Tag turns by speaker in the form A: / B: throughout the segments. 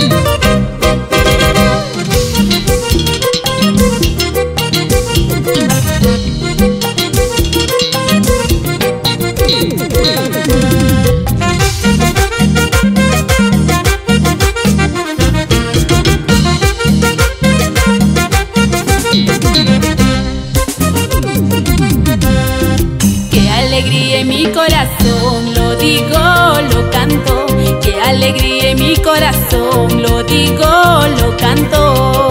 A: Qué alegría en mi corazón, lo digo, lo canto. Qué alegría en mi corazón, lo digo, lo canto.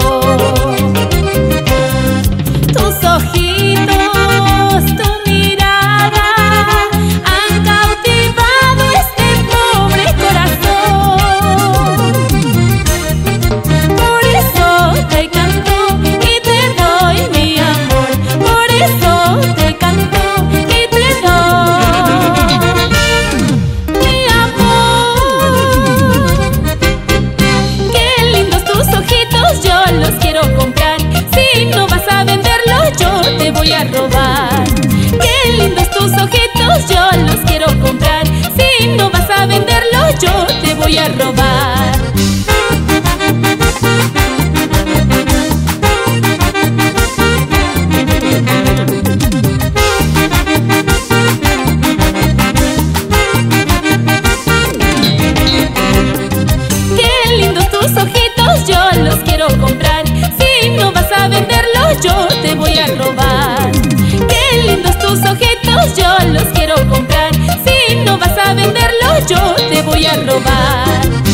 A: Tus ojitos, tu mirada han cautivado este pobre corazón. Por eso te canto y te doy mi amor. Por eso te canto y te doy mi amor. Qué lindos tus ojitos, yo los quiero comprar. Si no vas a venderlos, yo te voy a robar. Qué lindos tus ojitos, yo los quiero comprar. Si no vas a venderlos, yo te voy a robar. Qué lindos tus ojitos, yo los quiero comprar. Si no vas a venderlos, yo te voy a robar. Qué lindos tus ojitos, yo los quiero comprar. Si no vas a venderlos, yo te voy a robar.